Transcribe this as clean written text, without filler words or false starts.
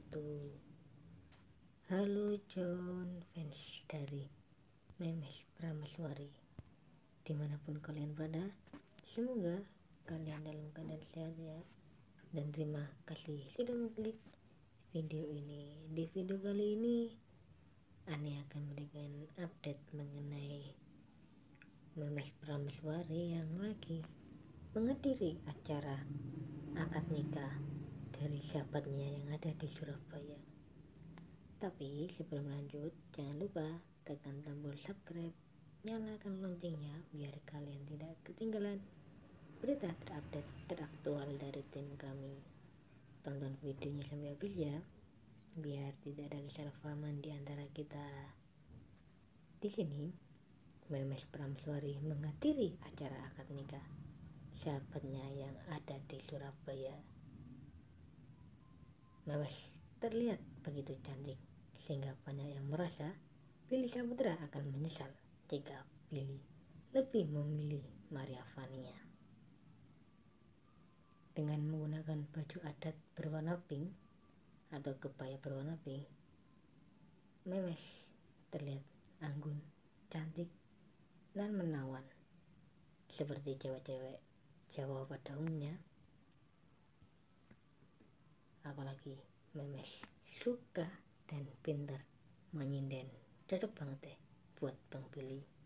wabarakatuh. Halo John, fans dari Memes Prameswari, dimanapun kalian berada, semoga kalian dalam keadaan sehat ya. Dan terima kasih sudah mengklik video ini. Di video kali ini Ani akan memberikan update mengenai Memes Prameswari yang lagi menghadiri acara akad nikah dari sahabatnya yang ada di Surabaya. Tapi sebelum lanjut, jangan lupa tekan tombol subscribe, nyalakan loncengnya biar kalian tidak ketinggalan berita terupdate teraktual dari tim kami. Tonton videonya sampai habis ya, biar tidak ada kesalahpahaman di antara kita. Di sini Memes Prameswari menghadiri acara akad nikah sahabatnya yang ada di Surabaya. Memes terlihat begitu cantik sehingga banyak yang merasa Billy Saputra akan menyesal jika Billy lebih memilih Maria Vania. Dengan menggunakan baju adat berwarna pink atau kebaya berwarna pink, Memes terlihat anggun, cantik, dan menawan seperti cewek-cewek Jawa pada umumnya. Apalagi Memes suka dan pintar menyinden, cocok banget deh buat Bang Billy.